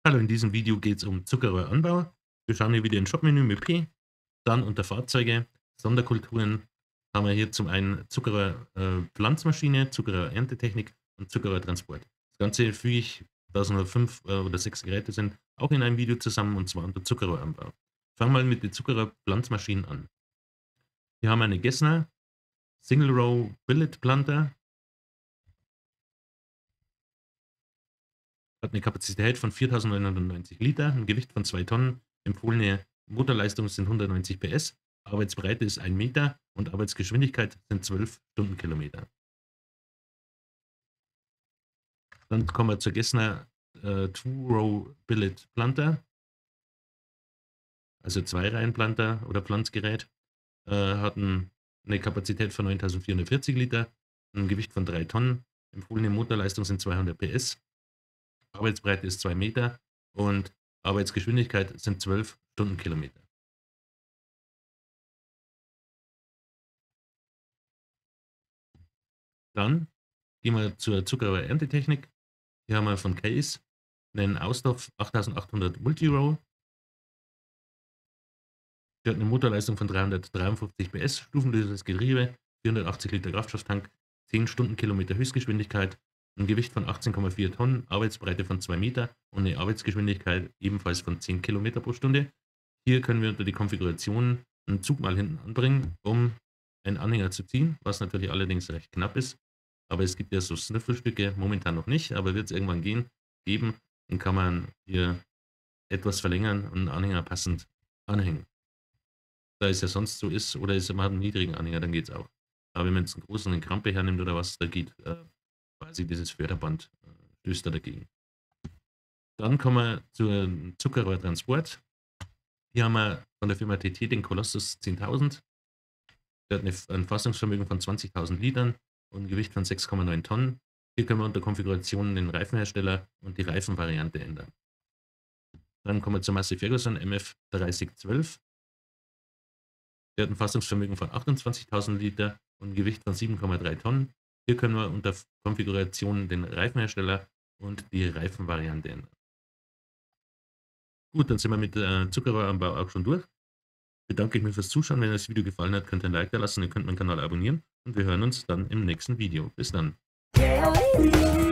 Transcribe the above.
Hallo, in diesem Video geht es um Zuckerröhranbau. Wir schauen hier wieder in Shop-Menü mit P, dann unter Fahrzeuge, Sonderkulturen haben wir hier zum einen Zuckerrohr-Pflanzmaschine, Zuckerrohr-Erntetechnik und Zuckerrohrtransport. Das Ganze füge ich, da es nur 5 oder 6 Geräte sind, auch in einem Video zusammen, und zwar unter Zuckerrohranbau. Fangen wir mal mit den Zuckerrohr-Pflanzmaschinen an. Hier haben wir eine Gessner Single Row Billet Planter, hat eine Kapazität von 4.990 Liter, ein Gewicht von 2 Tonnen, empfohlene Motorleistung sind 190 PS, Arbeitsbreite ist 1 Meter und Arbeitsgeschwindigkeit sind 12 Stundenkilometer. Dann kommen wir zur Gessner Two-Row Billet Planter, also Zwei-Reihen-Planter oder Pflanzgerät, hat eine Kapazität von 9.440 Liter, ein Gewicht von 3 Tonnen, empfohlene Motorleistung sind 200 PS, Arbeitsbreite ist 2 Meter und Arbeitsgeschwindigkeit sind 12 Stundenkilometer. Dann gehen wir zur Zuckerrohr-Erntetechnik. Hier haben wir von Case einen Ausdorf 8800 Multirow. Der hat eine Motorleistung von 353 PS, stufenloses Getriebe, 480 Liter Kraftstofftank, 10 Stundenkilometer Höchstgeschwindigkeit, ein Gewicht von 18,4 Tonnen, Arbeitsbreite von 2 Meter und eine Arbeitsgeschwindigkeit ebenfalls von 10 Kilometer pro Stunde. Hier können wir unter die Konfiguration einen Zug mal hinten anbringen, um einen Anhänger zu ziehen, was natürlich allerdings recht knapp ist. Aber es gibt ja so Sniffelstücke, momentan noch nicht, aber wird es irgendwann geben, dann kann man hier etwas verlängern und einen Anhänger passend anhängen. Da es ja sonst so ist, oder man hat einen niedrigen Anhänger, dann geht es auch. Aber wenn man jetzt einen großen einen Krampe hernimmt oder was, da geht quasi dieses Förderband, stößt da dagegen. Dann kommen wir zur Zuckerrohrtransport. Hier haben wir von der Firma TT den Colossus 10.000. Der hat ein Fassungsvermögen von 20.000 Litern und ein Gewicht von 6,9 Tonnen. Hier können wir unter Konfiguration den Reifenhersteller und die Reifenvariante ändern. Dann kommen wir zur Massey Ferguson MF 3012. Der hat ein Fassungsvermögen von 28.000 Liter und ein Gewicht von 7,3 Tonnen. Hier können wir unter Konfiguration den Reifenhersteller und die Reifenvariante ändern. Gut, dann sind wir mit Zuckerrohranbau auch schon durch. Bedanke ich mich fürs Zuschauen. Wenn euch das Video gefallen hat, könnt ihr ein Like da lassen, ihr könnt meinen Kanal abonnieren und wir hören uns dann im nächsten Video. Bis dann.